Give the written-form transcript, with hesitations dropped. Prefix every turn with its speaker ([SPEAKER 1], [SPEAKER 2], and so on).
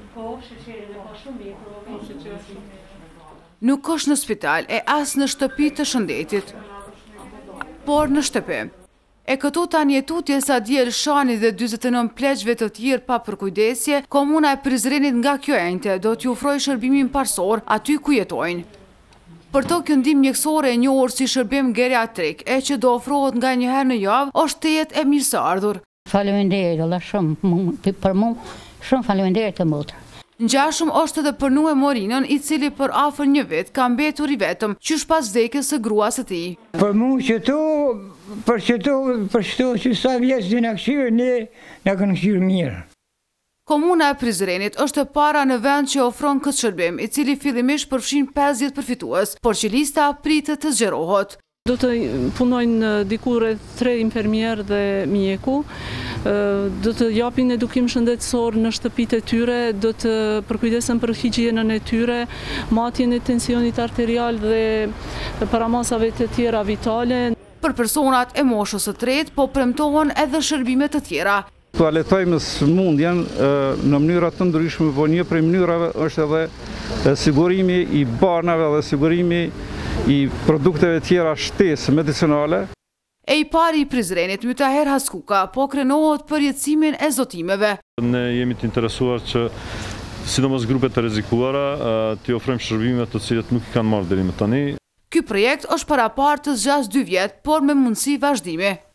[SPEAKER 1] Nuk është në spital e as në shtëpi të shëndetit, por në shtëpi. E këtu tani jetutje sa djel Shani dhe 49 pleqve të tjerë pa përkujdesje, komuna e Prizrenit nga kjo ente do t'ju ofrojë shërbimin parsor aty ku jetojnë. Për to kjo ndihmë mjekësore e njohur si shërbim geriatrik, e që do ofrohet nga një herë në javë, është të jetë e mirëseardhur.
[SPEAKER 2] Faleminderit Allah shumë për mua, shumë faleminderit të motra.
[SPEAKER 1] Ngjashëm është edhe për Nue Morinën, i cili për afër një vit ka mbetur i vetëm, qysh pas vdekjes së gruas së tij.
[SPEAKER 3] Për mua për çdo që sa vjeç dhe na këshirë, ne na kanë këshirë mirë.
[SPEAKER 1] Komuna e Prizrenit është e para në vend që ofron këtë shërbim, i cili fillimisht përfshin 50 përfitues, por që lista pritet të zgjerohet.
[SPEAKER 4] Do të punojnë diku rreth 3 infermier dhe mjeku, do të japin edukim shëndetësor në shtëpitë e tyre, do të përkujdesen për higjienën e tyre, matjen e tensionit arterial dhe paramasave të tjera vitale.
[SPEAKER 1] Për personat e moshës së tretë, po premtohen edhe shërbime të tjera.
[SPEAKER 5] Tualetojmë sëmundjen në mënyra të ndryshme, por një prej mënyrave është edhe sigurimi i banave dhe sigurimi i produkteve tjera shtesë medicinale.
[SPEAKER 1] E i pari i Prizrenit, Mytaher Haskuka, po krenohet për jetësimin e zotimeve.
[SPEAKER 6] Ne jemi të interesuar që sidomos grupet të rrezikuara t'i ofrojmë shërbime të cilat nuk i kanë marrë deri më tani.
[SPEAKER 1] Ky projekt është parapartës 2 vjet, por me mundësi vazhdimi.